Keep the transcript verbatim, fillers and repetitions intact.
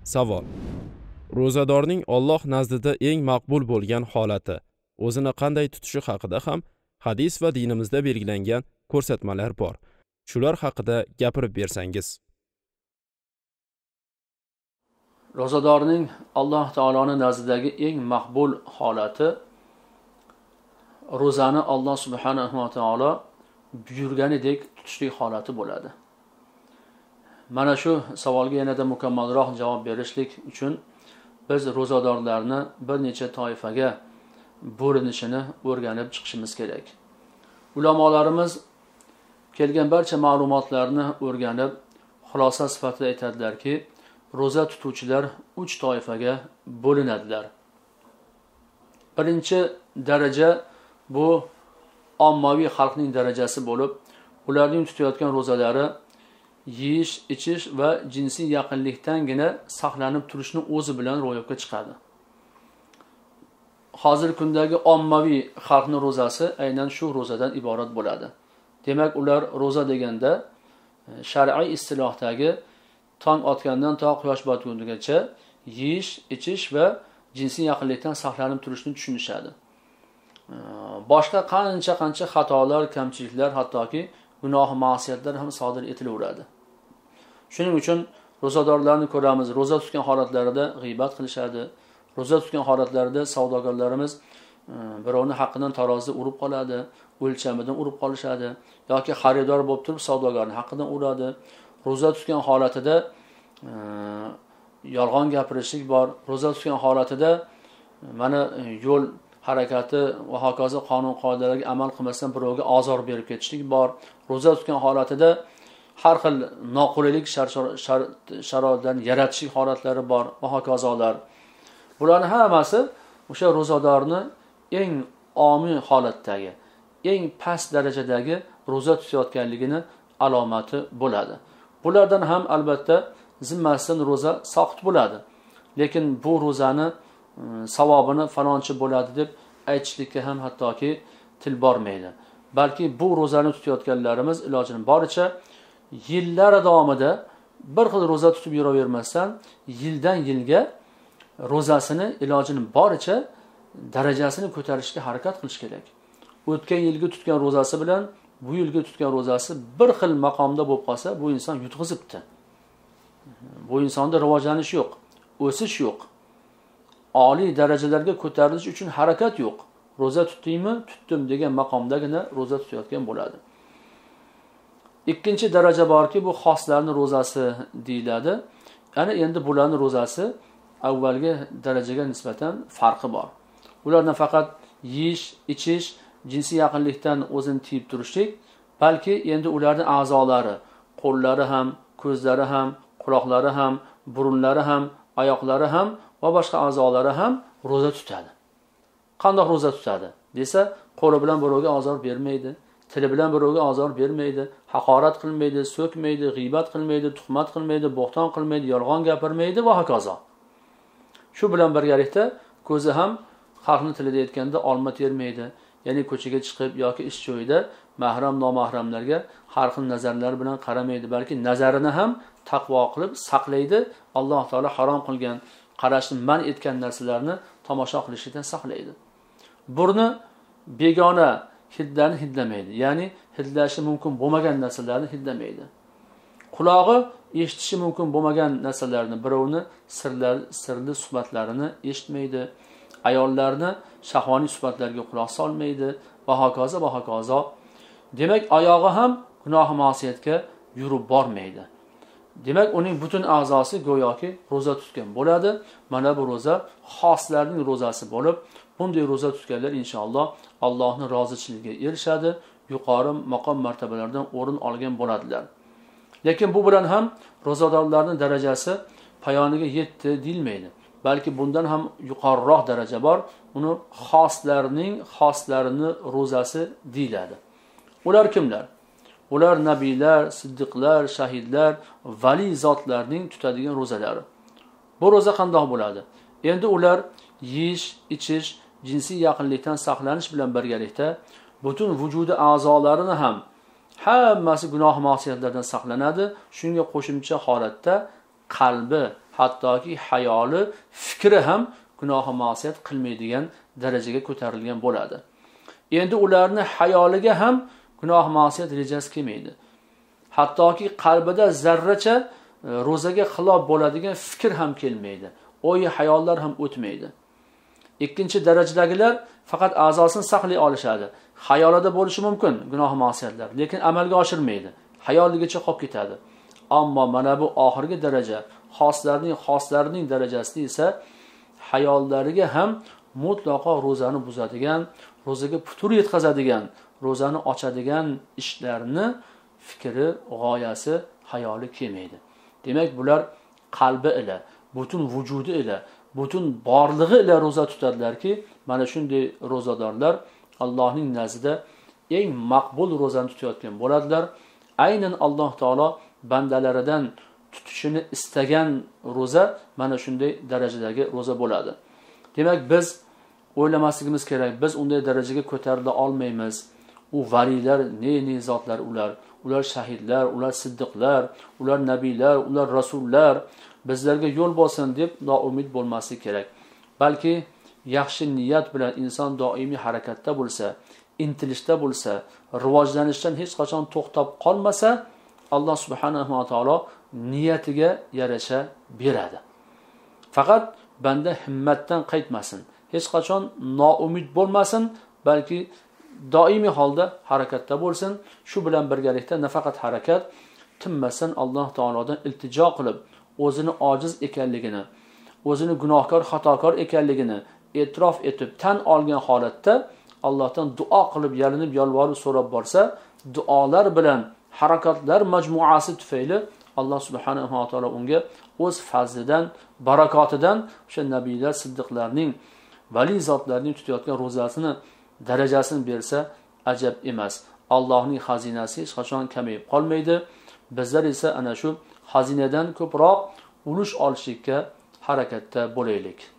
Savol. Ro'zadorning Alloh nazdida eng maqbul bo'lgan holati, o'zini qanday tutishi haqida ham hadis va dinimizda belgilangan ko'rsatmalar bor. Shular haqida gapirib bersangiz. Ro'zadorning Alloh taoloning nazdidagi eng maqbul holati ro'zani Alloh subhanahu va taolo buyurganidek tutishlik holati bo'ladi. Mana shu savolga yanada mukammalroq javob berishlik uchun biz ro'zadorlarni bir necha toifaga bo'linishini o'rganib chiqishimiz kerak. Ulamolarimiz kelgan barcha ma'lumotlarni o'rganib, xulosa sifatida aytadilarki, ro'za tutuvchilar uch toifaga bo'linadilar. Birinchi daraja bu ommaviy xalqning darajasi bo'lib, ularning tutayotgan ro'zalari yeyish, ichish va jinsiy yaqinlikdangina saqlanib turishni o'zi bilan ro'yobga chiqadi. Hozir kundagi ommaviy xalqning ro'zasi aynan shu ro'zadan iborat bo'ladi. Demak, ular ro'za deganda shar'iy istilohdagi tong otgandan to quyosh botgungacha yeyish, ichish va jinsiy yaqinlikdan saqlanib turishni tushunishadi. Boshqa qancha-qancha xatolar, kamchiliklar, hattoki gunoh, ma'siyatlar ham sodir etilaveradi. Shuning uchun ro'zadorlarni ko'ramiz, ro'za tutgan holatlarida g'iybat qilishadi. Ro'za tutgan holatlarida savdogarlarimiz birovning haqqidan tarozida urib qoladi, o'lchamidan urib qolishadi yoki xaridor bo'lib turib savdogarning haqqidan uradi. Ro'za tutgan holatida yolg'on gapirishlik bor. Ro'za tutgan holatida mana yo'l harakati va hokazo qonun qoidalarga amal qilmasdan birovga ozor berib ketishlik bor. Ro'za tutgan holatida har xil noqulaylik sharoitlarni yaratishlik holatlari bor va hokazolar. Bularning hammasi o'sha ro'zadorni eng omiy holatdagi, eng past darajadagi ro'za tutayotganligini alomati bo'ladi. Bulardan ham albatta zimmasidan ro'za soqit bo'ladi. Lekin bu ro'zani savobini falonchi bo'ladi deb aytishlikka ham hattoki til bormaydi. Balki bu ro'zani tutayotganlarimiz ilojini boricha yillar davomida bir xil ro'za tutib yuravermasdan yildan yilga ro'zasini ilojini boricha darajasini ko'tarishga harakat qilish kerak. O'tgan yilgi tutgan ro'zasi bilan bu yilgi tutgan ro'zasi bir xil maqomda bo'lib qolsa, bu inson yutqizibdi. Bu insonda rivojlanish yo'q, o'sish yo'q. Oliy darajalarga ko'tarilish uchun harakat yo'q. Ro'za tutdingmi? Tutdim degan maqomdagina ro'za tutayotgan bo'ladi. Ikkinchi daraja borki, bu xoslarning ro'zasi deyiladi. Ya'ni endi bularning ro'zasi avvalgi darajaga nisbatan farqi bor. Ulardan faqat yeyish, ichish, jinsiy yaqinlikdan o'zini tiyib turishlik, balki endi ularning a'zolari, qo'llari ham, ko'zlari ham, quloqlari ham, burunlari ham, oyoqlari ham va boshqa a'zolari ham ro'za tutadi. Qanday ro'za tutadi desa, qo'li bilan birovga ozor bermaydi, tili bilan birovga ozor bermaydi, haqorat qilmaydi, so'kmaydi, g'iybat qilmaydi, tuhmat qilmaydi, bo'xton qilmaydi, yolg'on gapirmaydi va hokazo. Shu bilan birgalikda ko'zi ham xalqning tilida aytganda olma termaydi. Ya'ni ko'chaga chiqib yoki ish joyida mahram nomahramlarga har xil nazarlar bilan qaramaydi, balki nazarini ham taqvo qilib saqlaydi. Alloh taolo harom qilgan, qarashni man etgan narsalarni tomosha qilishdan saqlaydi. Burni begona hidlarni hidlamaydi, ya'ni hidlashi mumkin bo'lmagan narsalarni hidlamaydi. Qulog'i eshitishi mumkin bo'lmagan narsalarni, birovni sirlar, sirli suhbatlarini eshitmaydi. Ayollarni shahvoniy suhbatlarga quloq solmaydi va hokazo va hokazo. Demak, oyog'i ham gunoh ma'siyatga yurib bormaydi. Demak, uning butun a'zosi go'yoki ro'za tutgan bo'ladi. Mana bu ro'za xoslarning ro'zasi bo'lib, bunday ro'za tutganlar inshaalloh Allohning rozichiligiga erishadi, yuqori maqom martabalardan o'rin olgan bo'ladilar. Lekin bu bilan ham ro'zadorlarning darajasi payoniga yetdi deyilmaydi. Balki bundan ham yuqoriroq daraja bor. Uni xoslarning xoslarini ro'zasi deyiladi. Ular kimlar? Ular nabiylar, siddiqlar, shahidlar, vali zotlarning tutadigan ro'zalari. Bu ro'za qanday bo'ladi? Endi ular yeyish, ichish, jinsiy yaqinlikdan saqlanish bilan birgalikda butun vujudi a'zolarini ham hammasi gunoh ma'siyatlardan saqlanadi. Shunga qo'shimcha holatda qalbi hattoki hayoli, fikri ham gunoh ma'siyat qilmaydigan darajaga ko'tarilgan bo'ladi. Endi ularni hayoliga ham gunoh ma'siyat rejasi kelmaydi. Hattoki qalbida zarracha ro'zaga xilof bo'ladigan fikr ham kelmaydi. O'y hayollar ham o'tmaydi. Ikkinchi darajadagilar faqat a'zosini saqlay olishadi. Hayolida bo'lishi mumkin gunoh ma'siyatlar, lekin amalga oshirmaydi. Hayolligicha qolib ketadi. Ammo mana bu oxirgi daraja, xoslarning xoslarining darajasida esa hayollariga ham mutlaqo ro'zani buzadigan, ro'zaga putur yetkazadigan, ro'zani ochadigan ishlarni fikri, g'oyasi, hayoli kelmaydi. Demak, bular qalbi ila, butun vujudi ila, butun borlig'i ila ro'za tutadilarki, mana shunday ro'zadorlar Allohning nazdida eng maqbul ro'zani tutayotgan bo'ladilar. Aynan Alloh taolo bandalaridan tutishini istagan ro'za mana shunday darajadagi ro'za bo'ladi. Demak, biz o'ylamasligimiz kerak, biz unday darajaga ko'tarila olmaymiz. U valilar, ne-ne zotlar ular, ular shahidlar, ular siddiqlar, ular nabiylar, ular rasullar, bizlarga yo'l bo'lsin deb noumid bo'lmaslik kerak. Balki yaxshi niyat bilan inson doimiy harakatda bo'lsa, intilishda bo'lsa, rivojlanishdan hech qachon to'xtab qolmasa, Alloh subhanahu va taolo niyatiga yarasha beradi. Faqat banda himmatdan qaytmasin, hech qachon noumid bo'lmasin, balki doimiy holda harakatda bo'lsin. Shu bilan birgalikda nafaqat harakat, tinmasdan Alloh taolodan iltijo qilib, o'zini ojiz ekanligini, o'zini gunohkor, xatokor ekanligini e'tirof etib, tan olgan holatda Allohdan duo qilib, yalinib, yolvorib so'rab borsa, duolar bilan harakatlar majmuasi tufayli Alloh subhanahu va taolo unga o'z fazlidan, barakotidan o'sha nabiylar, siddiqlarning, vali zotlarning tutayotgan ro'zasini darajasini bersa ajab emas. Allohning xazinasi hech qachon kamayib qolmaydi. Bizlar esa ana shu xazinadan ko'proq ulush olishga harakatda bo'laylik.